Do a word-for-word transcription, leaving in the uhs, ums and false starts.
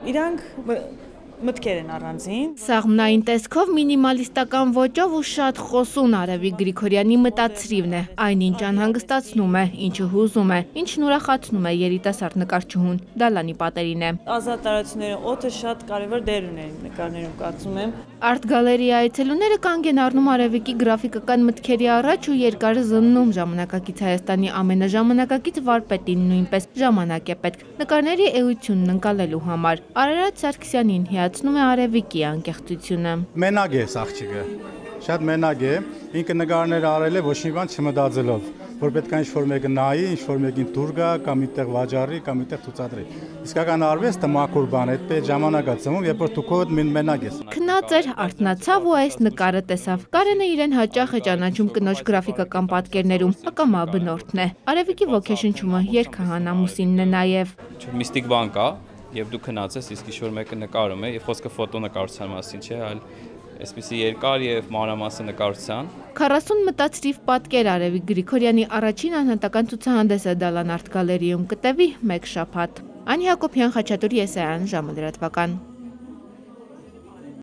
իրանք մտքեր են առանձին։ Սաղմնային տեսքով մինիմալիստական ոճով ու շատ խոսուն Արևիկ Գրիգորյանի մտածրիվն է, այնինչ անհանգստացնում է, ինչը հուզում է, ինչն ուրախացնում է երիտասարդ նկարչուհուն, Դալանի պատերին է։ Ազատ տարածությունների օդը շատ կարևոր դեր ուներ նկարներում, կարծում եմ։ Արտ գալերիա այցելուները կանգ են առնում Արևիկի գրաֆիկական մտքերի առաջ ու երկար զննում ժամանակակից Հայաստանի ամենաժամանակակից վարպետին նույնպես ժամանակ է պետք նկարների էությունն ընկալելու համար։ Արարատ Սարգսյանին հիացնում է Արևիկի անկեղծությունը։ Մենակ է աղջիկը, շատ մենակ է, ինքը նկարներ արել է ոչ մի բան չմտածելով, որ պետք է ինչ-որ մեկը նայի, ինչ-որ մեկին դուր գա, կամ այդտեղ վաճառի, կամ այդտեղ ցուցադրի։ Իսկական արվեստը մաքուր բան է, այդ ժամանակ է ծնվում, երբ որ դու քո մենակ ես։ Քնած էր, արթնացավ ու այս նկարը տեսավ։ Կարենը իրեն հաճախ է ճանաչում կնոջ գրաֆիկական պատկերներում, ակամա բնորդն է։ Արևիկի ոգեշնչումը երգահան ամուսինն է նաև։ Միստիկ բան կա, եւ դու քնած ես, իսկ ինչ-որ մեկը նկարում է, եւ խոսքը ֆոտոնկարության մասին չէ, այլ այսպիսի երկար եւ մանրամասն նկարության։ քառասուն մտածրիվ պատկեր Արևիկ Գրիգորյանի առաջին անհատական ցուցահանդեսը Դալան արտ գալերիում կտևի մեկ շաբաթ։ Անի Հակոբյան, Խաչատուր Եսայան, ժամը լրատվական։